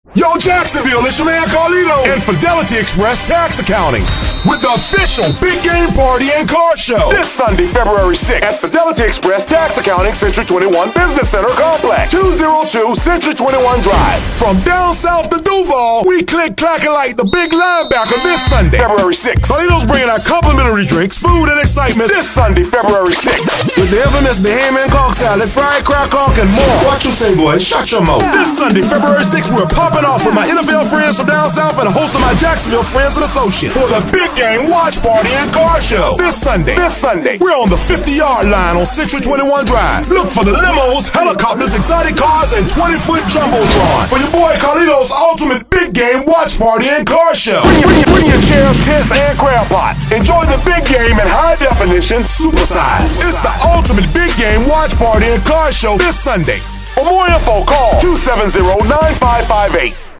Yo, Jacksonville, it's your man Carlito and Fidelity Express Tax Accounting with the official Big Game Party and Car Show this Sunday, February 6th at Fidelity Express Tax Accounting Century 21 Business Center Complex, 202 Century 21 Drive. From down south to Duval, we click-clacking like the big linebacker this Sunday, February 6th. Carlito's bringing out complimentary drinks, food, and excitement this Sunday, February 6th. With the infamous Bahamian Conch Salad, fried crack conch, and more. What you say, boy? Shut your mouth. This Sunday, February 6th, we're popping off with my NFL friends from down south and a host of my Jacksonville friends and associates for the Big Game Watch Party and Car Show this Sunday. We're on the 50-yard line on Century 21 Drive. Look for the limos, helicopters, exotic cars, and 20-foot jumbotron for your boy Carlito's ultimate Big Game Watch Party and Car Show. Bring your chairs, tents, and crab pots. Enjoy the big game in high definition, supersize. It's the ultimate Big Game Watch Party and Car Show this Sunday. For more info, call 270-9558.